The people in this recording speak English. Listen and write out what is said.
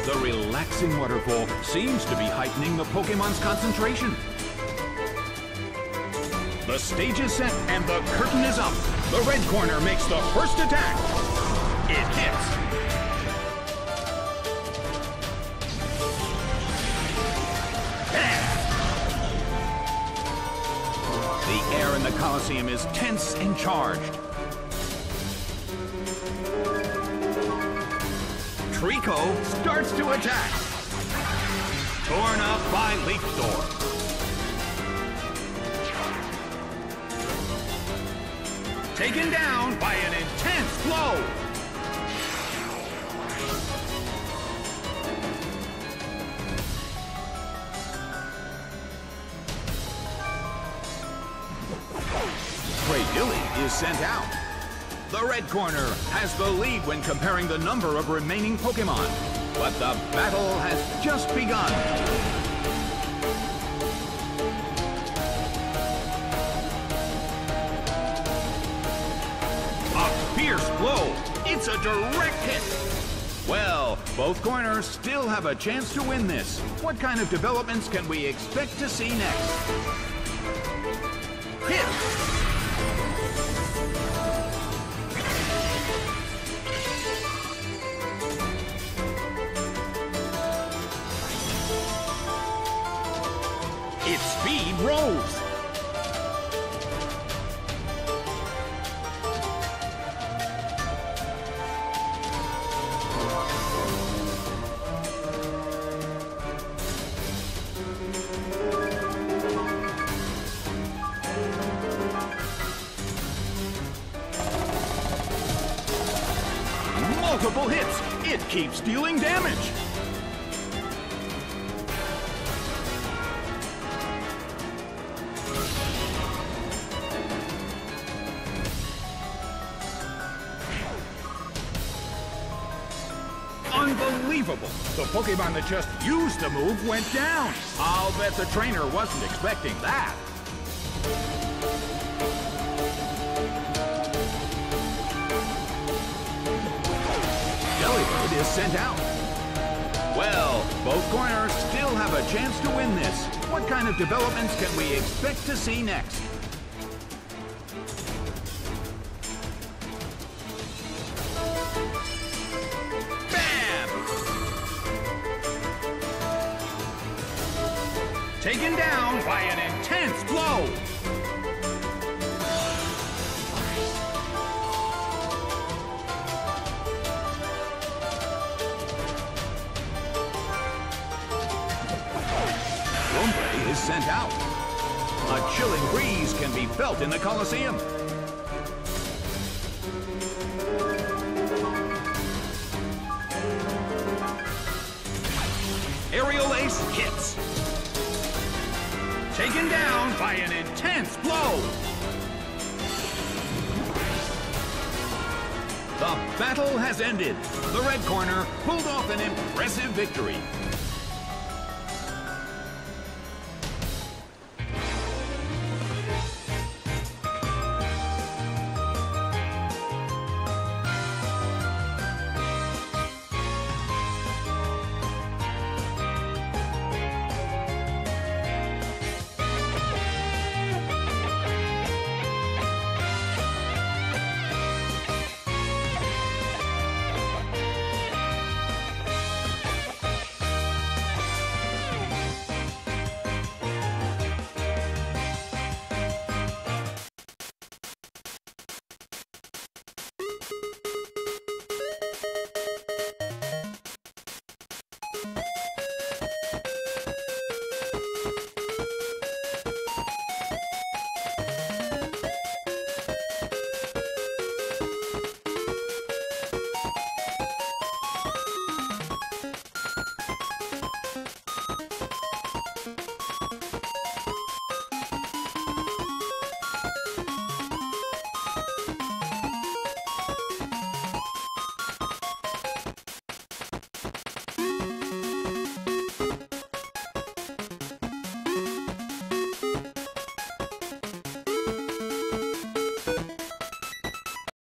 The relaxing waterfall seems to be heightening the Pokemon's concentration. The stage is set and the curtain is up. The red corner makes the first attack. It hits. The air in the Colosseum is tense and charged. Trico starts to attack. Torn up by Leaf Storm. Taken down by an intense blow. Cradily is sent out. The red corner has the lead when comparing the number of remaining Pokémon, but the battle has just begun. A fierce blow. It's a direct hit. Well, both corners still have a chance to win this. What kind of developments can we expect to see next? Hit. Its speed rose. Multiple hits. It keeps dealing damage. Unbelievable! The Pokemon that just used the move went down. I'll bet the trainer wasn't expecting that. Delibird is sent out. Well, both corners still have a chance to win this. What kind of developments can we expect to see next? Taken down by an intense blow. Lombre is sent out. A chilling breeze can be felt in the Colosseum. Aerial Ace hits. Taken down by an intense blow. The battle has ended. The red corner pulled off an impressive victory.